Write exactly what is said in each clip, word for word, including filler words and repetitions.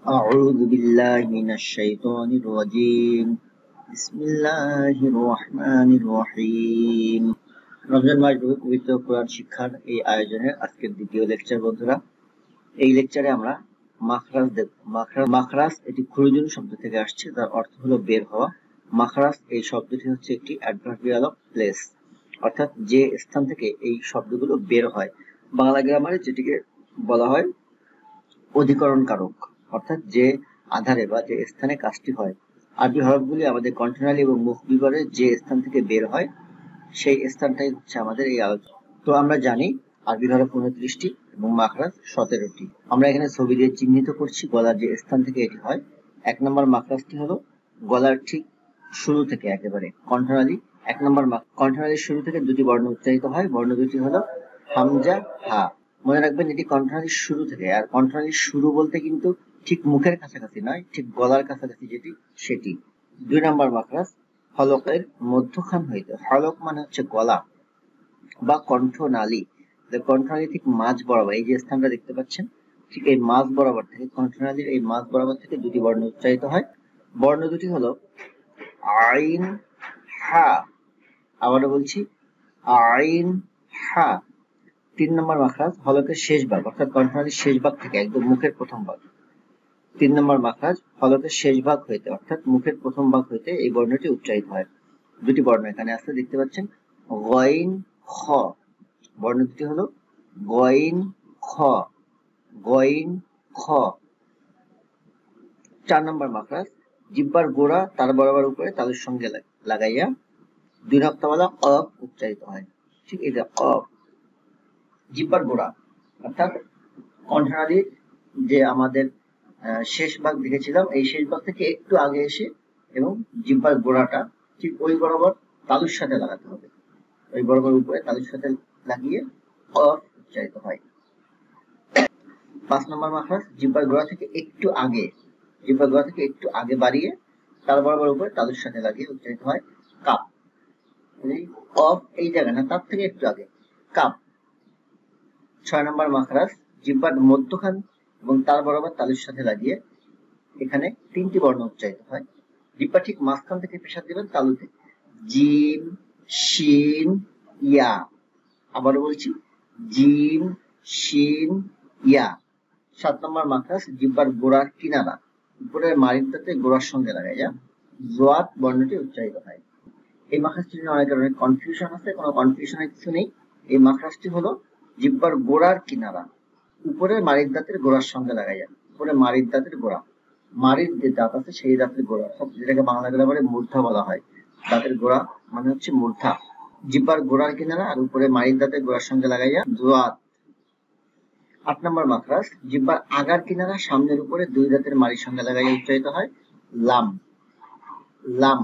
أعوذ بالله من الشيطان الرجيم بسم الله الرحمن الرحيم রমজান মাস ব্যাপী পবিত্র কোরআন শিক্ষার এই আয়োজনের আজকের দ্বিতীয় লেকচার বন্ধুরা। এই লেকচারে আমরা মাখরাজ দেখব। মাখরাজ মাখরাজ এটি খুরুজুন শব্দ থেকে আসছে, যার অর্থ হলো বের হওয়া। মাখরাজ এই শব্দটি হচ্ছে একটি অ্যাডভার্বিয়াল অফ প্লেস, অর্থাৎ যে স্থান থেকে এই শব্দগুলো বের হয়। বাংলা গ্রামারে যেটিকে বলা হয় অধিকরণ কারক, অর্থাৎ যে আধারে বা যে স্থানে কাজটি হয়। আরবি হরফগুলি আমাদের কণ্ঠনালী এবং মুখ বিবরে যে স্থান থেকে বের হয় সেই স্থানটাই হচ্ছে আমাদের এই আলোচনা। তো আমরা জানি আরবি হরফ উনত্রিশটি এবং মাখরাজ সতেরোটি। আমরা এখানে ছবি দিয়ে চিহ্নিত করছি গলার যে স্থান থেকে এটি হয়। এক নম্বর মাখরাজটি হলো গলার ঠিক শুরু থেকে একেবারে কণ্ঠনালী। এক নম্বর কণ্ঠনালীর শুরু থেকে দুটি বর্ণ উচ্চারিত হয়, বর্ণ দুটি হলো হামজা, হা। মনে রাখবেন এটি কণ্ঠনালীর শুরু থেকে। আর কণ্ঠনালীর শুরু বলতে কিন্তু ঠিক মুখের কাছাকাছি নয়, ঠিক গলার কাছাকাছি যেটি সেটি। দুই নম্বর মাখরাজ হলকের মধ্যখান হইতে। হলক মানে হচ্ছে গলা বা কণ্ঠনালী। কণ্ঠনালী ঠিক মাঝ বরাবর, এই যে স্থানটা দেখতে পাচ্ছেন, ঠিক এই মাঝ বরাবর থেকে, কণ্ঠনালীর এই মাঝ বরাবর থেকে দুটি বর্ণ উচ্চারিত হয়। বর্ণ দুটি হলো আইন, হা। আবারও বলছি আইন, হা। তিন নম্বর মাখরাজ হলকের শেষ ভাগ, অর্থাৎ কণ্ঠনালীর শেষ ভাগ থেকে, একদম মুখের প্রথম ভাগ। তিন নম্বর মাখরাজ হলকের শেষ ভাগ হইতে, অর্থাৎ মুখের প্রথম ভাগ হইতে এই বর্ণটি উচ্চারিত হয়। দুটি বর্ণ এখানে আছে, দেখতে পাচ্ছেন, গইন, খ। বর্ণ দুটি হলো গইন, খ, গইন, খ। চার নম্বর মাখরাজ জিহ্বার গোড়া তার বরাবর উপরে তালুর সঙ্গে লাগাইয়া দুই রক্তওয়ালা অফ উচ্চারিত হয়। ঠিক এই যে অফ, জিহ্বার গোড়া, অর্থাৎ কণ্ঠনালীর যে আমাদের শেষ ভাগ দেখেছিলাম, এই শেষ ভাগ থেকে একটু আগে এসে এবং জিহ্বার গোড়াটা ঠিক ওই বরাবর তালুর সাথে লাগাতে হবে। ওই বরাবর উপরে তালুর সাথে লাগিয়ে অফ উচ্চারিত হয়। পাঁচ নম্বর মাখরাজ জিহ্বার গোড়া থেকে একটু আগে, জিহ্বার গোড়া থেকে একটু আগে বাড়িয়ে তার বরাবর উপরে তালুর সাথে লাগিয়ে উচ্চারিত হয় কাপ। অফ এই জায়গা না, তার থেকে একটু আগে, কাপ। ছয় নম্বর মাখরাজ জিহ্বার মধ্যখান এবং তার বরাবর তালুর সাথে লাগিয়ে এখানে তিনটি বর্ণ উচ্চারিত হয়। জিহ্বা ঠিক মাঝখান থেকে পেশাদ দিবেন তালুতে, জিম, শিন, ইয়া। আবারও বলছি জিম, শিন, ইয়া। সাত নম্বর মাখরাজ জিহ্বার গোড়ার কিনারা উপরের মাড়ির দাঁতে গোড়ার সঙ্গে লাগাইয়া জোয়াত বর্ণটি উচ্চারিত হয়। এই মাখরাজটি নিয়ে অনেকের অনেক কনফিউশন আছে, কোনো কনফিউশনের কিছু নেই। এই মাখরাজটি হলো জিহ্বার গোড়ার কিনারা উপরের মাড়ির দাঁতের গোড়ার সঙ্গে লাগাইয়া, উপরে মাড়ির দাঁতের গোড়া, মাড়ির যে দাঁত আছে সেই দাঁতের গোড়া, যেটাকে বাংলা গ্রামারে মূর্ধা বলা হয়। দাঁতের গোড়া মানে হচ্ছে মূর্ধা। জিহ্বার গোড়ার কিনারা আর উপরে মাড়ির দাঁতের গোড়ার সঙ্গে লাগাইয়া জোয়াত। আট নম্বর মাখরাজ জিহ্বার আগার কিনারা সামনের উপরে দুই দাঁতের মাড়ির সঙ্গে লাগাইয়া উচ্চারিত হয় লাম, লাম।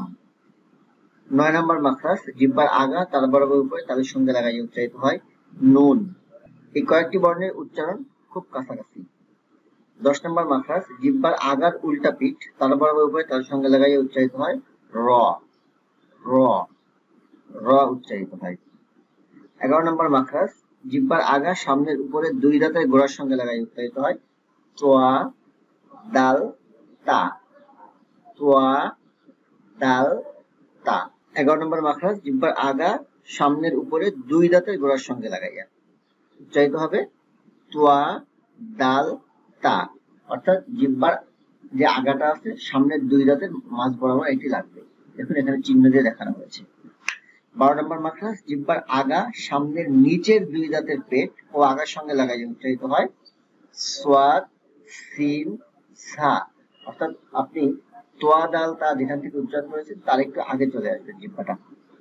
নয় নম্বর মাখরাজ জিহ্বার আগা তার বরাবর উপরে তাদের সঙ্গে লাগাইয়া উচ্চারিত হয় নুন। এই কয়েকটি বর্ণের উচ্চারণ খুব কাছাকাছি। দশ নম্বর মাখরাজ জিহ্বার আগার উল্টা পিঠ তার বরাবর উপরে তাদের সঙ্গে লাগাইয়া উচ্চারিত হয় র, র, র উচ্চারিত হয়। এগারো নম্বর মাখরাজ জিহ্বার আগা সামনের উপরে দুই দাঁতের গোড়ার সঙ্গে লাগাইয়া উচ্চারিত হয় তোয়া, দাল, তা, তোয়া, দাল, তা। এগারো নম্বর মাখরাজ জিহ্বার আগা সামনের উপরে দুই দাঁতের গোড়ার সঙ্গে লাগাইয়া উচ্চারিত হবে তোয়া, দাল, তা, অর্থাৎ জিহ্বার যে আগাটা আছে সামনের দুই দাঁতের মাঝ বরাবর এটি লাগবে। দেখুন এখানে চিহ্ন দিয়ে দেখানো হয়েছে। বারো নম্বর মাখরাজ জিহ্বার আগা সামনের নিচের দুই দাঁতের পেট ও আগার সঙ্গে লাগাইয়া উচ্চারিত হয় সোয়াদ, সিন, সা, অর্থাৎ আপনি তোয়া, দাল, তা যেখান থেকে উচ্চারণ করেছেন তার একটু আগে চলে আসবে জিহ্বাটা।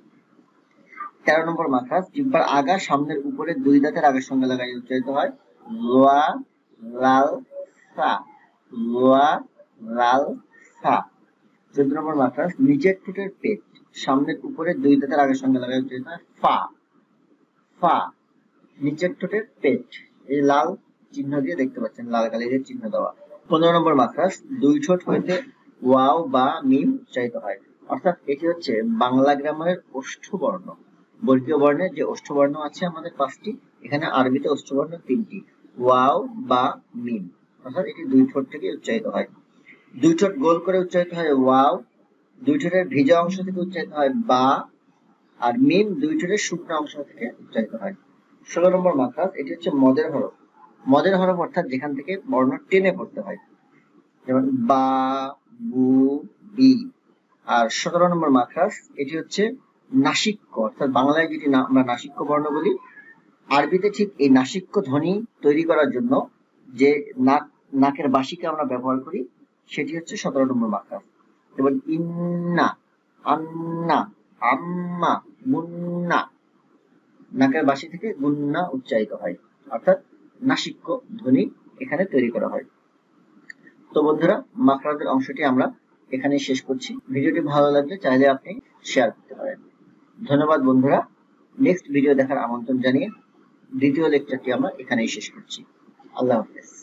তেরো নম্বর মাখরাজ জিহ্বার আগা সামনের উপরে দুই দাঁতের আগের সঙ্গে লাগাইয়া উচ্চারিত হয় লোয়া, লাল, সা, লোয়া, লাল, সা। চোদ্দ নম্বর মাখরাজ নিচের ঠোঁটের পেট সামনের উপরে দুই দাঁতের আগের সঙ্গে লাগাইয়া উচ্চারিত হয় ফা, ফা। নিচের ঠোঁটের পেট এই লাল চিহ্ন দিয়ে দেখতে পাচ্ছেন, লাল কালির চিহ্ন দেওয়া। পনেরো নম্বর মাখরাজ দুই ঠোঁট হইতে ওয়াও বা মিম উচ্চারিত হয়, অর্থাৎ এটি হচ্ছে বাংলা গ্রামারের ওষ্ঠবর্ণ। বর্গীয় বর্ণের যে ওষ্ঠবর্ণ আছে আমাদের পাঁচটি, এখানে আরবিতে ওষ্ঠবর্ণ তিনটি, ওয়াও বা মিম। অর্থাৎ এটি দুই ঠোঁট থেকে উচ্চারিত হয়। দুই ঠোঁট গোল করে উচ্চারিত হয় ওয়াও, দুই ঠোঁটের ভিজা অংশ থেকে উচ্চারিত হয় বা, আর মিম দুই ঠোঁটের শুকনো অংশ থেকে উচ্চারিত হয়। ষোলো নম্বর মাখরাজ, এটি হচ্ছে মদের হরফ। মদের হরফ অর্থাৎ যেখান থেকে বর্ণ টেনে পড়তে হয়, যেমন বা, বু, বি। আর সতেরো নম্বর মাখরাজ, এটি হচ্ছে নাসিক্য, অর্থাৎ বাংলায় যেটি আমরা নাসিক্য বর্ণ বলি, আরবিতে ঠিক এই নাসিক্য ধ্বনি তৈরি করার জন্য যে নাক নাকের বাঁশিকে আমরা ব্যবহার করি, সেটি হচ্ছে সতেরো নম্বর মাখরাজ। যেমন ইন্না, আন্না, আম্মা, মুন্না, নাকের বাঁশি থেকে গুন্না উচ্চারিত হয়, অর্থাৎ নাসিক্য ধ্বনি এখানে তৈরি করা হয়। তো বন্ধুরা, মাখরাজের অংশটি আমরা এখানে শেষ করছি। ভিডিওটি ভালো লাগলে চাইলে আপনি শেয়ার করতে পারেন। ধন্যবাদ বন্ধুরা। নেক্সট ভিডিও দেখার আমন্ত্রণ জানিয়ে দ্বিতীয় লেকচারটি আমরা এখানেই শেষ করছি। আল্লাহ হাফেজ।